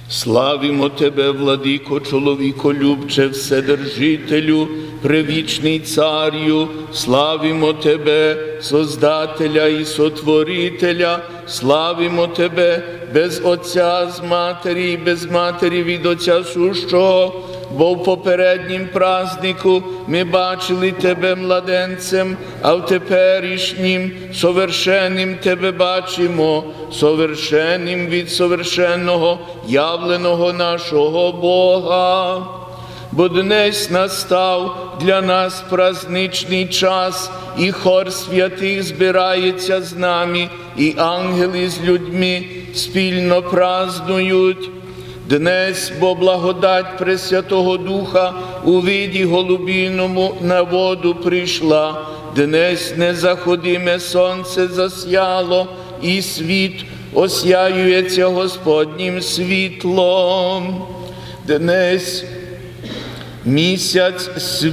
Славимо Тебе, Владико, чоловіколюбче, Вседержителю, Превічний Царю, славимо Тебе, Создателя і Сотворителя, славимо Тебе, без Отця з Матері і без Матері від Отця сущого, бо в попереднім празднику ми бачили Тебе младенцем, а в теперішнім совершенним Тебе бачимо, совершенним від совершенного, явленого нашого Бога. Бо днес настав для нас праздничний час, і хор святих збирається з нами, і ангели з людьми спільно празднують. Днес, бо благодать Пресвятого Духа у виді голубіному на воду прийшла, днес незаходиме сонце засяло, і світ осяюється Господнім світлом. Днес місяць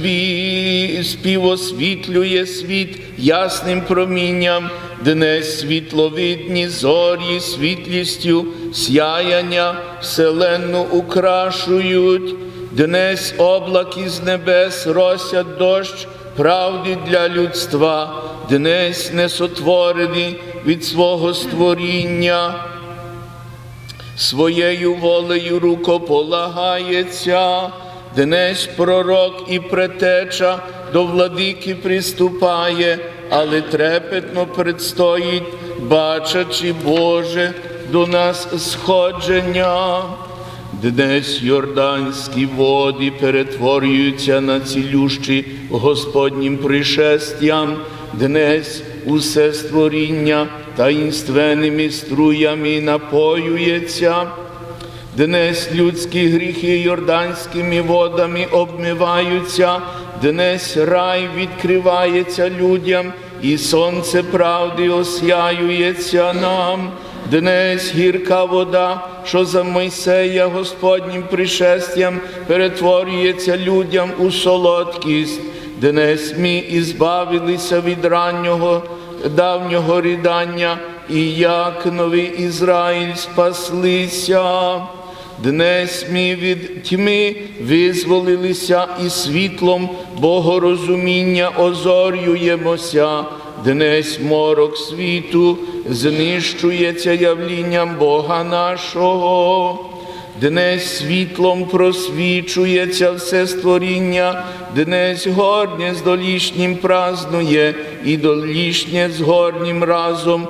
співосвітлює світ ясним промінням, днес світловидні зорі світлістю сяяння вселенну украшують, днес облаки з небес росять дощ правди для людства, днес несотворений від свого створіння, своєю волею рукополагається. Днес пророк і претеча до владики приступає, але трепетно предстоїть, бачачи Боже до нас сходження. Днес йорданські води перетворюються на цілющі Господнім пришестям, днес усе створіння таїнственними струями напоюється. Днес людські гріхи йорданськими водами обмиваються, днес рай відкривається людям, і сонце правди осяюється нам. Днес гірка вода, що за Мойсея Господнім пришестям перетворюється людям у солодкість. Днес ми ізбавилися від раннього давнього ридання, і як новий Ізраїль спаслися. Днес ми від тьми визволилися і світлом богорозуміння озорюємося. Днес морок світу знищується явлінням Бога нашого. Днес світлом просвічується все створіння, днес горнє з долішнім празнує, і долішнє з горнім разом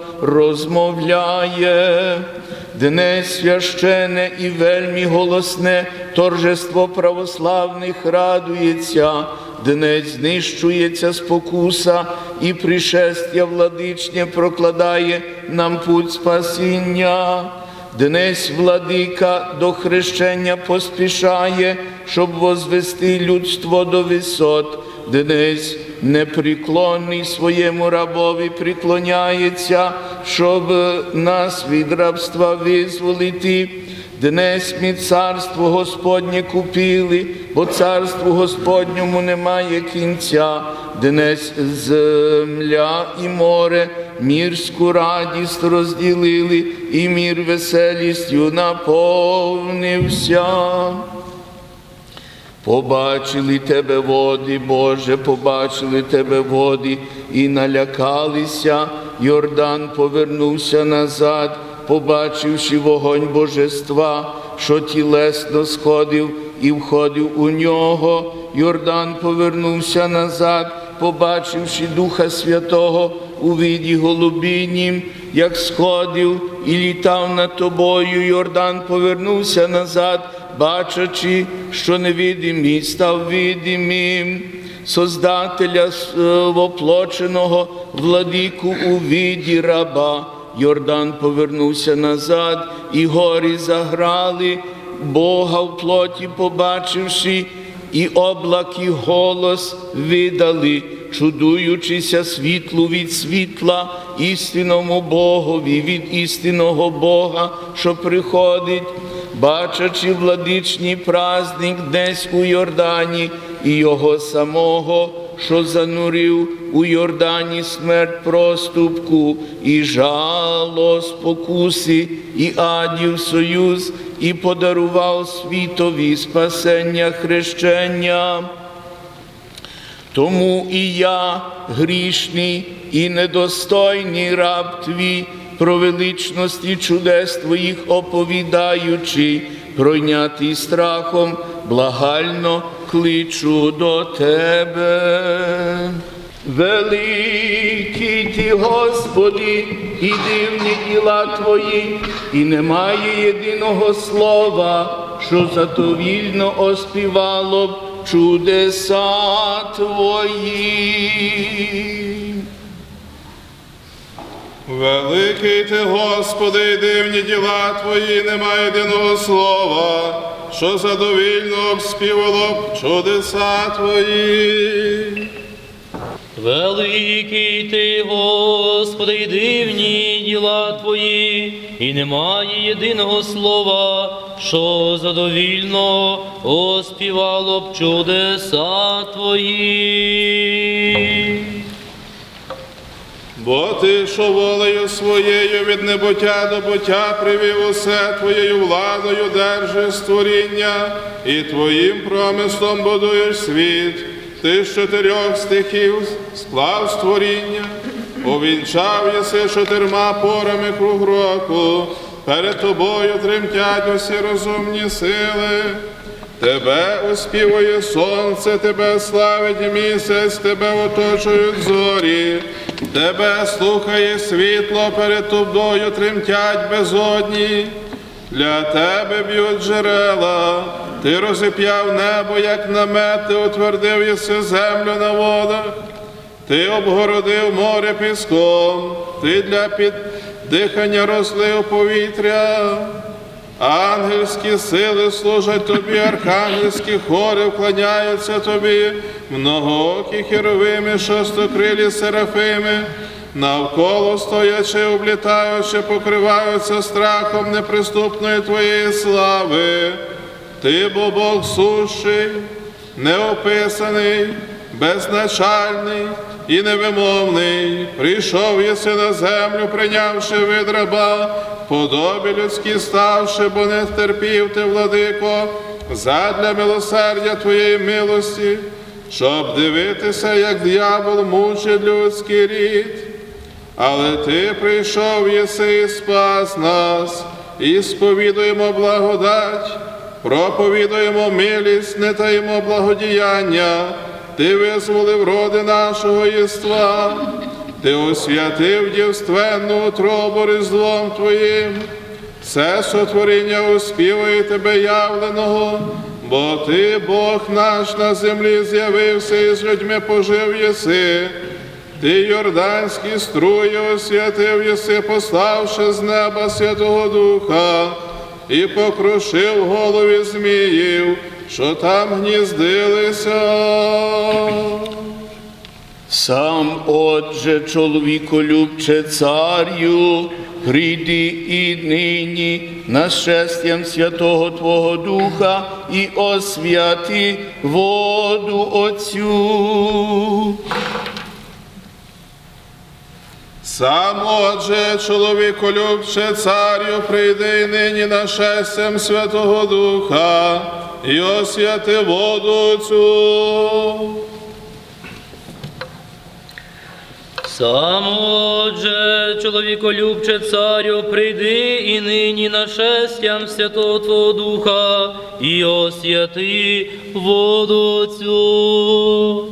розмовляє. Днес священне і вельми голосне торжество православних радується, днес знищується спокуса, і пришестя владичнє прокладає нам путь спасіння. Днес владика до хрещення поспішає, щоб возвести людство до висот. Днес непреклонний своєму рабові приклоняється, щоб нас від рабства визволити. Днес ми царство Господнє купили, бо царству Господньому немає кінця. Днес земля і море мірську радість розділили, і мір веселістю наповнився. Побачили Тебе води, Боже, побачили Тебе води, і налякалися. Йордан повернувся назад, побачивши вогонь божества, що тілесно сходив і входив у нього. Йордан повернувся назад, побачивши Духа Святого у виді голубінім, як сходив і літав над тобою. Йордан повернувся назад, бачачи, що невидимий став видимим. Создателя воплоченого владику у виді раба. Йордан повернувся назад, і гори заграли, Бога в плоті побачивши, і облаки голос видали, чудуючися світлу від світла, істинному Богові від істинного Бога, що приходить, бачачи владичний праздник десь у Йордані, і його самого, що занурив у Йордані смерть проступку, і жало спокуси, і адів союз, і подарував світові спасення хрещення. Тому і я, грішний і недостойний раб Твій, про величності чудес Твоїх оповідаючи, пройнятий страхом, благально кличу до Тебе. Великий Ти, Господи, і дивні діла Твої, і немає єдиного слова, що задовільно оспівало б чудеса Твої. Великий Ти, Господи, і дивні діла Твої, немає єдиного слова, що задовільно обспівало б чудеса Твої. Великий Ти, Господи, і дивні діла Твої, і немає єдиного слова, що задовільно оспівало б чудеса Твої. Бо Ти, що волею своєю від небуття до буття привів усе, Твоєю владою держиш створіння, і Твоїм промислом будуєш світ. Ти з 4 стихів склав створіння, увінчав єси 4 порами круг року, перед Тобою тремтять усі розумні сили. Тебе оспівує сонце, Тебе славить місяць, Тебе оточують зорі. Тебе слухає світло, перед Тобою тремтять безодні. Для Тебе б'ють джерела, Ти розіп'яв небо, як намет, Ти утвердив єси землю на водах. Ти обгородив море піском, Ти для піддихання розлив повітря. Ангельські сили служать Тобі, архангельські хори вклоняються Тобі, многоокі херовими, шостокрилі серафими, навколо стоячи, облітаючи, покриваються страхом неприступної Твоєї слави. Ти, бо Бог сущий, неописаний, безначальний і невимовний, прийшов єси на землю, прийнявши вид раба, подобі людські ставши, бо не терпів Ти, владико, задля милосердя Твоєї милості, щоб дивитися, як диявол мучить людський рід. Але Ти прийшов єси і спас нас, і сповідуємо благодать, проповідуємо милість, не таїмо благодіяння. Ти визволив роди нашого єства, Ти освятив дівственну утробу різдвом Твоїм. Все сотворіння успівує Тебе явленого, бо Ти, Бог наш, на землі з'явився і з людьми пожив єси. Ти йорданські струї освятив єси, пославши з неба Святого Духа, і покрушив голови зміїв, що там гніздилися. Сам, Отже, чоловіколюбче царю, прийди і нині нашестям Святого Твого Духа і освяти воду оцю. Сам, Отже, чоловіколюбче царю, прийди нині нашестям Святого Духа і освяти воду цю. Сам, Отже, чоловіколюбче царю, прийди і нині нашестям Святого Твого Духа і освяти воду цю.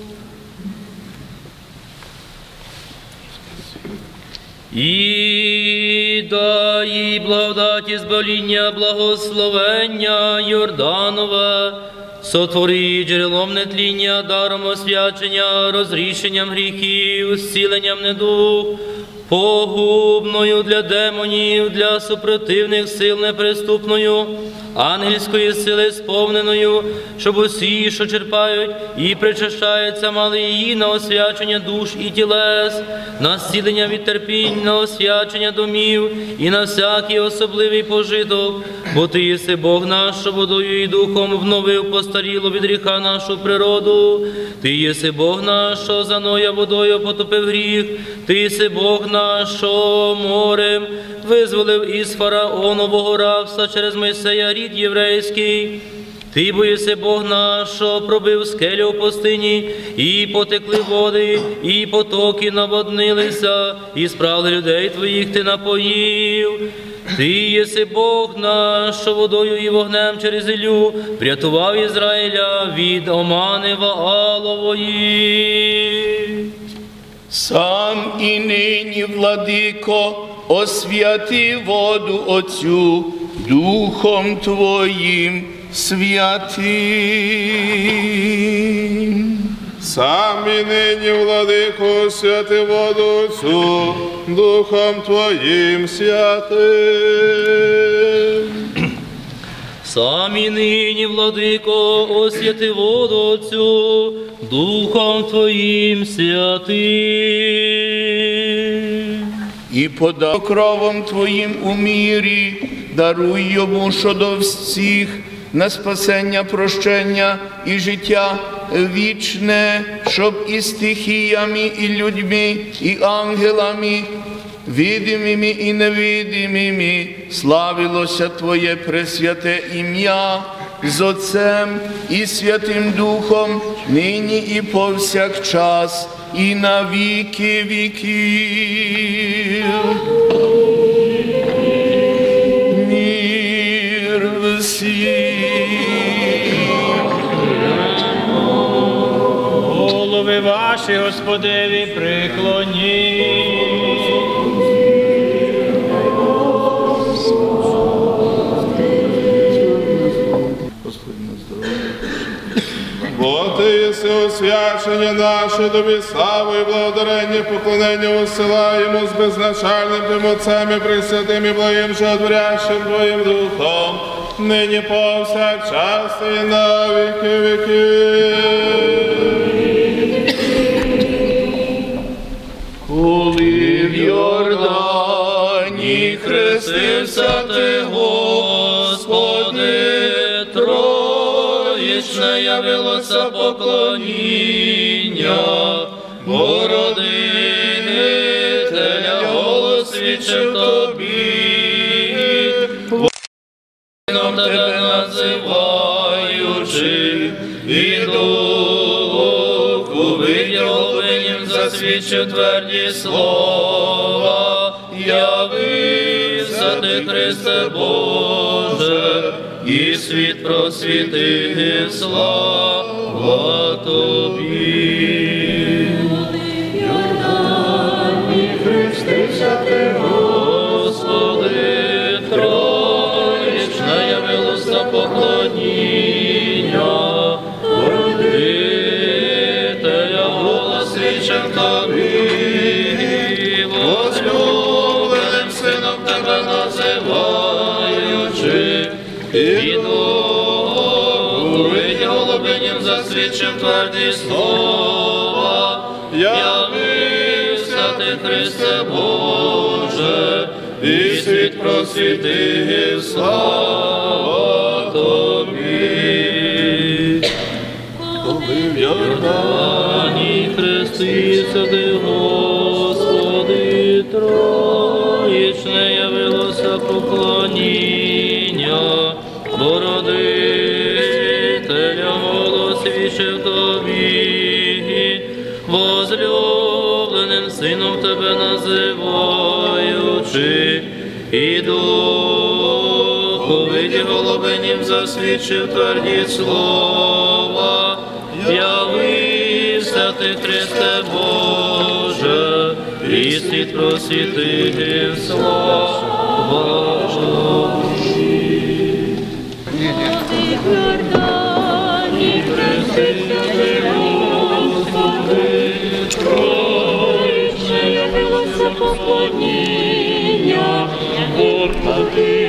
І дай їй благодаті збавління, благословення Йорданове, сотвори джерелом нетління, даром освячення, розрішенням гріхів, зціленням недуг, погубною для демонів, для супротивних сил неприступною, ангельської сили сповненою, щоб усі, що черпають і причащаються, мали її на освячення душ і тілес, на зцілення від терпінь, на освячення домів і на всякий особливий пожиток, бо Ти єси Бог наш, що водою і духом вновив постарілу від гріха нашу природу. Ти єси Бог наш, що за Ноя водою потопив гріх. Ти єси Бог наш, що морем визволив із фараонового рабства через Мойсея рід єврейський. Ти боїси Бог наш, що пробив скелю в пустині, і потекли води, і потоки наводнилися, і справи людей твоїх ти напоїв. Ти єси Бог наш, що водою і вогнем через Іллю врятував Ізраїля від омани Ваалової. Сам і нині, владико, освяти воду оцю Духом Твоїм святим. Сам і нині, владико, святи воду цю, Духом Твоїм святим. Сам і нині, владико, освяти воду цю, Духом Твоїм святим. І подав кровом Твоїм у мірі, даруй йому, що до всіх на спасення, прощення і життя вічне, щоб і стихіями, і людьми, і ангелами, видимими і невидимими, славилося Твоє пресвяте ім'я з Отцем і Святим Духом, нині і повсякчас, і на віки віків. Мир всім. Голови ваші, Господеві, преклоніть. Бо Ти єси освячення наше, тобі славу і благодарення, поклонення усилаємо з безначальним Тим Отцем і Пресвятим і благим животворящим Твоїм Духом, нині повсякчас і на віки віків. Коли в Йордані хрестився ти, Господи, Троїчне явилося поклоніння, Породителя голос свідчив тобі, воїном тебе називаючи, і Духу виділовинім засвідчив тверді слова, явився ти, Христе Боже, і світ просвітив, слава Тобі. Йордані хрестився ти, Господи, Троїчне явилося поклоніння, Породителя голос свідчив тобі, возлюбленим сином тебе називаючи, і Духу виділовинім засвідчив тверді слова, явився ти, Христе Боже, і світ просвітив, слава Тобі. Коли в Йордані хрестився ти, Господи, Троїчне явилося поклоніння, Породителя голос свідчив тобі, возлюбленим сином тебе називаючи, і Духу виділовинім засвідчив тверді слова, явився ти, Христе Боже, і світ просвітив, слава Тобі. Йордані хрестився ти, Господи, Троїчне явилося поклоніння, Породителя